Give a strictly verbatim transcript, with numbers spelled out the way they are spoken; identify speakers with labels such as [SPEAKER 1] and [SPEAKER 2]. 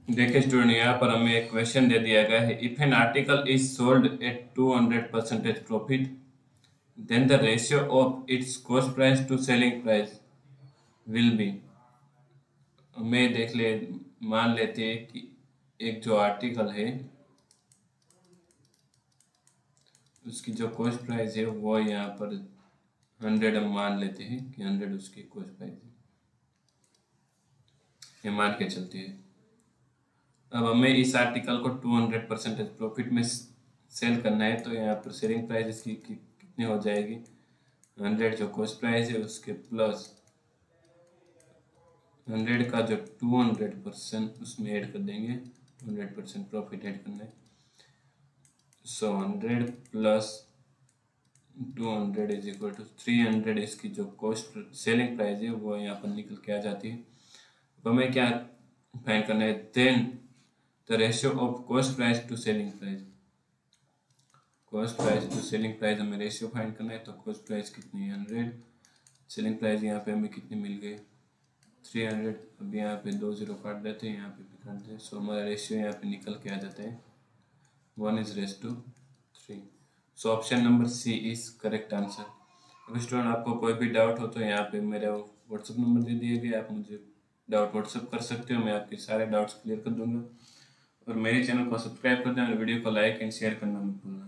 [SPEAKER 1] देखिए स्टूडेंट, यहाँ पर हमें एक क्वेश्चन दे दिया गया है। If an article is sold at two hundred percentage profit, then the ratio of its cost price to selling price will be. हमें देख ले, मान लेते हैं कि एक जो आर्टिकल है उसकी जो कॉस्ट प्राइस है वो यहाँ पर हंड्रेड, हम मान लेते हैं कि हंड्रेड उसकी कॉस्ट प्राइस है, ये मान के चलती है। अब हमें इस आर्टिकल को टू हंड्रेड परसेंटेज प्रॉफिट में सेल करना है, तो यहाँ पर सेलिंग प्राइस इसकी कि, कितनी हो जाएगी, हंड्रेड जो कॉस्ट प्राइस है उसके प्लस हंड्रेड का जो टू हंड्रेड परसेंट उसमें ऐड कर देंगे, हंड्रेड परसेंट प्रॉफिट ऐड करना है। So hundred plus two hundred is equal to three hundred, इसकी जो कॉस्ट सेलिंग प्राइस है वो यहाँ पर निकल के आ जाती है। अब हमें क्या फाइंड करना है, then the ratio of cost price to selling price. Cost price to selling price हमें रेशियो फाइंड करना है, तो कॉस्ट प्राइस कितनी है हंड्रेड, सेलिंग प्राइस यहाँ पे हमें कितनी मिल गई थ्री हंड्रेड। अब यहाँ पे दो जीरो काट देते हैं, यहाँ पे भी काट देते हैं, सो हमारा रेशियो यहाँ पे निकल के आ जाता है one is race to three. So option number C is correct answer. अब स्टूडेंट, आपको कोई भी डाउट हो तो यहाँ पे मेरा व्हाट्सअप नंबर दे दिए गए, आप मुझे डाउट व्हाट्सअप कर सकते हो, मैं आपके सारे डाउट्स क्लियर कर दूंगा। और मेरे चैनल को सब्सक्राइब कर दें और वीडियो को लाइक एंड शेयर करना मत भूलना।